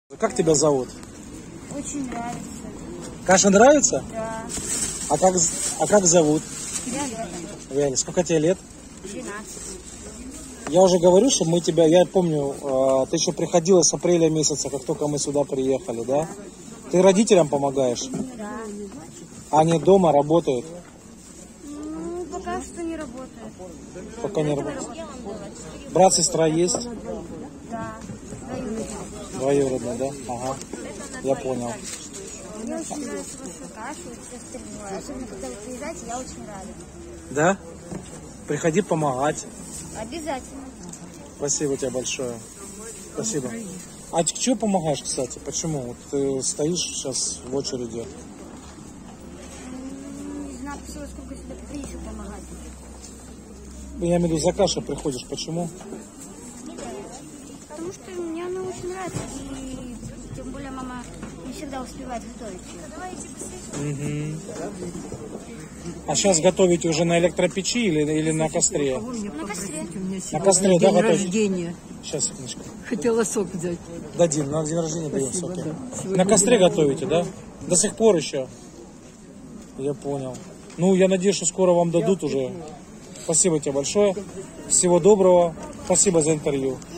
Как тебя зовут? Очень нравится. Каша нравится? Да. А как зовут? Я Лена. Вяля, сколько тебе лет? 12. Я уже говорю, что мы тебя, я помню, ты еще приходила с апреля месяца, как только мы сюда приехали, да? Ты родителям помогаешь? Да. Они дома работают? Ну, пока что не работает. Пока не работают. Брат, сестра есть? Да. Двоюродные, да? Ага. Я понял. Мне очень нравится ваша каша, все остальное. Особенно, когда вы приезжаете, я очень рада. Да? Приходи помогать. Обязательно. Спасибо тебе большое. Спасибо. А чего помогаешь, кстати? Почему? Вот ты стоишь сейчас в очереди. Не знаю, сколько сюда еще помогать. Я имею в виду, за кашей приходишь. Почему? Потому что мне она очень нравится. И тем более мама не всегда успевает готовить ее. Угу. А сейчас готовите уже на электропечи или на костре? На костре. На костре, да, день готовите? рождения. Сейчас, секундочку. Хотела сок взять. Дадим, на день рождения даем Спасибо, соки. да. На Сегодня костре день готовите, да? До сих пор еще? Я понял. Ну, я надеюсь, что скоро вам дадут уже. Спасибо тебе большое. Всего доброго. Спасибо за интервью.